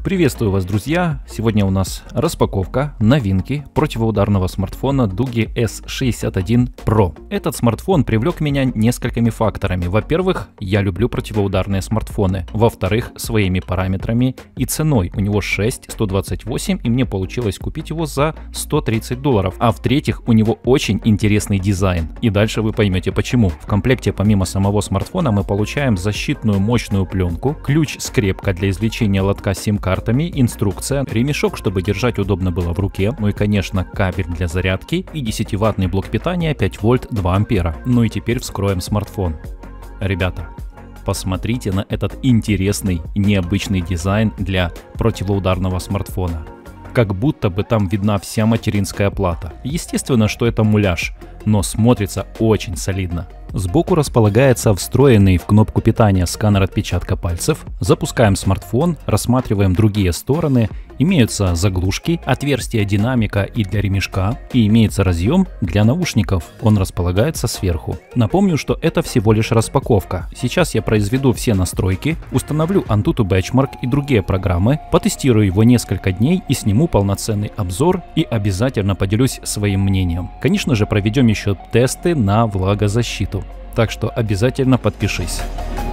Приветствую вас, друзья! Сегодня у нас распаковка новинки противоударного смартфона Doogee S61 Pro. Этот смартфон привлек меня несколькими факторами. Во-первых, я люблю противоударные смартфоны. Во-вторых, своими параметрами и ценой. У него 6,128, и мне получилось купить его за $130. А в-третьих, у него очень интересный дизайн. И дальше вы поймете почему. В комплекте помимо самого смартфона мы получаем защитную мощную пленку, ключ-скрепка для извлечения лотка с сим-картами, инструкция, ремешок, чтобы держать удобно было в руке, ну и, конечно, кабель для зарядки и 10-ваттный блок питания 5 вольт 2 ампера. Ну и теперь вскроем смартфон. Ребята, посмотрите на этот интересный, необычный дизайн для противоударного смартфона. Как будто бы там видна вся материнская плата. Естественно, что это муляж, но смотрится очень солидно. Сбоку располагается встроенный в кнопку питания сканер отпечатка пальцев. Запускаем смартфон, рассматриваем другие стороны. Имеются заглушки, отверстия динамика и для ремешка, и имеется разъем для наушников. Он располагается сверху. Напомню, что это всего лишь распаковка. Сейчас я произведу все настройки, установлю Antutu Benchmark и другие программы, потестирую его несколько дней и сниму полноценный обзор и обязательно поделюсь своим мнением. Конечно же, проведем еще тесты на влагозащиту. Так что обязательно подпишись.